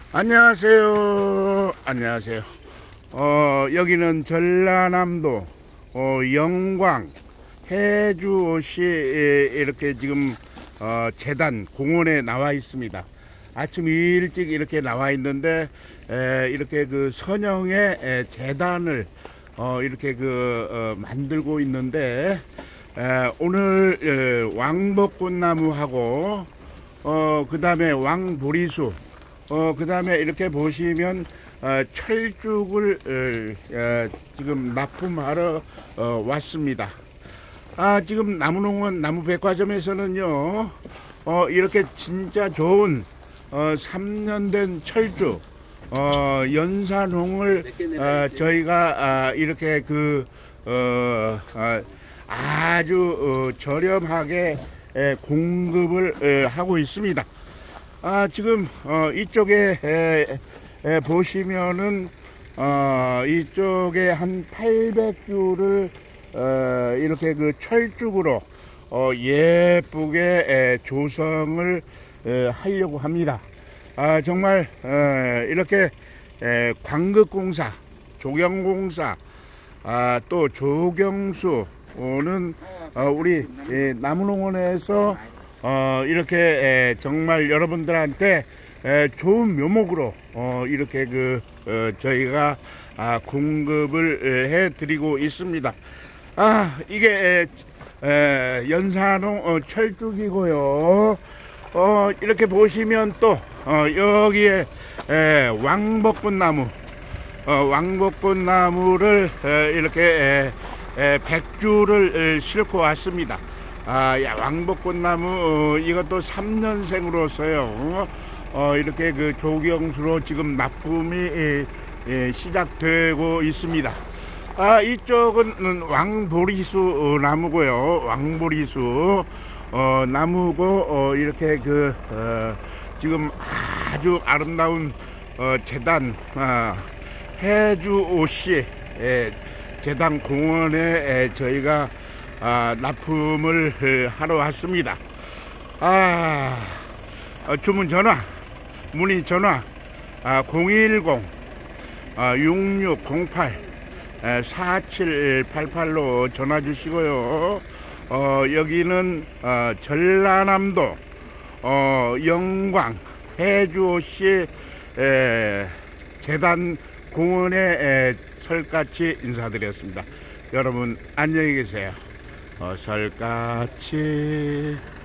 안녕하세요. 안녕하세요. 여기는 전라남도 영광 해주시 이렇게 지금 재단 공원에 나와 있습니다. 아침 일찍 이렇게 나와 있는데 이렇게 그 선영의 재단을 이렇게 만들고 있는데 오늘 왕벚꽃나무하고 그 다음에 왕보리수 그 다음에 이렇게 보시면 철쭉을 지금 납품하러 왔습니다. 지금 나무농원 나무백화점에서는요 이렇게 진짜 좋은 3년 된 철쭉 연산홍을 저희가 이렇게 아주 저렴하게 공급을 하고 있습니다. 지금 이쪽에 보시면은 이쪽에 한 800주를 이렇게 철쭉으로 예쁘게 조성을 하려고 합니다. 정말 이렇게 광극공사, 조경공사, 또 조경수는 우리 나무농원에서 이렇게 정말 여러분들한테 좋은 묘목으로 이렇게 저희가 공급을 해 드리고 있습니다. 이게 연산홍 철쭉이고요. 이렇게 보시면 또 여기에 왕벚꽃나무 왕벚꽃나무를 이렇게 100주를 싣고 왔습니다. 왕벚꽃나무 이것도 3년생으로서요 이렇게 조경수로 지금 납품이 시작되고 있습니다. 이쪽은 왕보리수 나무고요. 왕보리수 나무고 이렇게 지금 아주 아름다운 재단 해주시 재단 공원에 저희가 납품을 하러 왔습니다. 주문 전화, 문의 전화 010-6608-4788로 전화 주시고요. 여기는 전라남도 영광 해주시 재단 공원에 설같이 인사드렸습니다. 여러분 안녕히 계세요. 설같이